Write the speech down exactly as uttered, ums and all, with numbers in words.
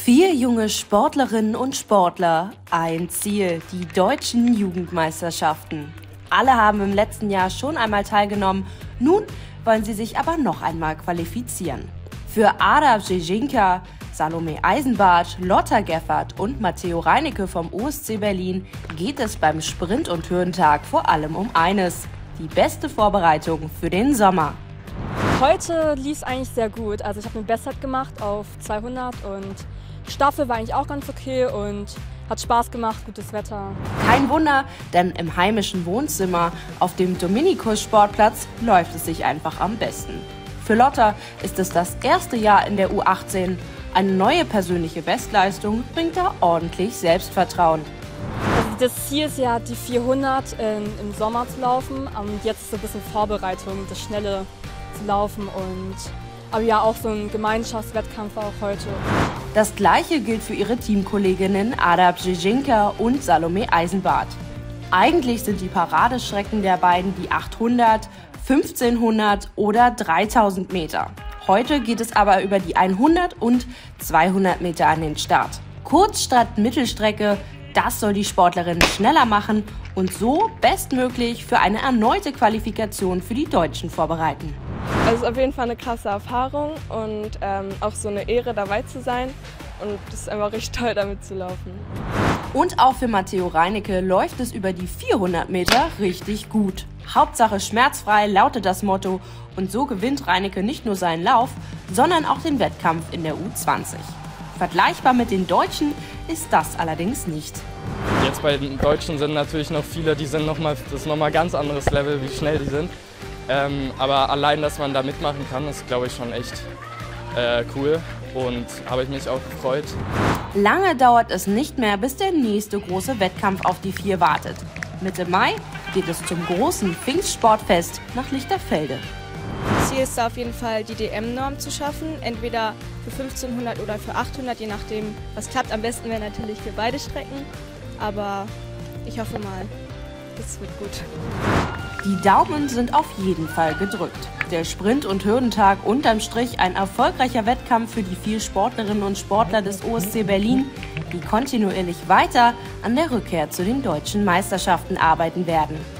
Vier junge Sportlerinnen und Sportler, ein Ziel, die deutschen Jugendmeisterschaften. Alle haben im letzten Jahr schon einmal teilgenommen, nun wollen sie sich aber noch einmal qualifizieren. Für Ada Brzezina, Salome Eisenbart, Lotta Geffert und Matteo Reinecke vom O S C Berlin geht es beim Sprint- und Hürdentag vor allem um eines: die beste Vorbereitung für den Sommer. Heute lief es eigentlich sehr gut. Also ich habe eine Bestzeit gemacht auf zweihundert und Staffel war eigentlich auch ganz okay und hat Spaß gemacht, gutes Wetter. Kein Wunder, denn im heimischen Wohnzimmer auf dem Dominikus-Sportplatz läuft es sich einfach am besten. Für Lotta ist es das erste Jahr in der U achtzehn. Eine neue persönliche Bestleistung bringt da ordentlich Selbstvertrauen. Also das Ziel ist ja, die vierhundert in, im Sommer zu laufen und jetzt ist so ein bisschen Vorbereitung, das Schnelle zu laufen und aber ja auch so ein Gemeinschaftswettkampf auch heute. Das Gleiche gilt für ihre Teamkolleginnen Ada Brzezina und Salome Eisenbart. Eigentlich sind die Paradestrecken der beiden die achthundert, fünfzehnhundert oder dreitausend Meter. Heute geht es aber über die hundert und zweihundert Meter an den Start. Kurz statt Mittelstrecke, das soll die Sportlerin schneller machen und so bestmöglich für eine erneute Qualifikation für die Deutschen vorbereiten. Es ist auf jeden Fall eine krasse Erfahrung und ähm, auch so eine Ehre, dabei zu sein. Und es ist einfach richtig toll, damit zu laufen. Und auch für Matteo Reinecke läuft es über die vierhundert Meter richtig gut. Hauptsache schmerzfrei lautet das Motto und so gewinnt Reinecke nicht nur seinen Lauf, sondern auch den Wettkampf in der U zwanzig. Vergleichbar mit den Deutschen ist das allerdings nicht. Jetzt bei den Deutschen sind natürlich noch viele, die sind noch mal, das ist nochmal ein ganz anderes Level, wie schnell die sind. Ähm, aber allein, dass man da mitmachen kann, ist, glaube ich, schon echt äh, cool und habe ich mich auch gefreut. Lange dauert es nicht mehr, bis der nächste große Wettkampf auf die vier wartet. Mitte Mai geht es zum großen Pfingstsportfest nach Lichterfelde. Ziel ist da auf jeden Fall, die D M-Norm zu schaffen, entweder für fünfzehnhundert oder für achthundert, je nachdem, was klappt. Am besten wäre natürlich für beide Strecken, aber ich hoffe mal, es wird gut. Die Daumen sind auf jeden Fall gedrückt. Der Sprint- und Hürdentag unterm Strich ein erfolgreicher Wettkampf für die vier Sportlerinnen und Sportler des O S C Berlin, die kontinuierlich weiter an der Rückkehr zu den deutschen Meisterschaften arbeiten werden.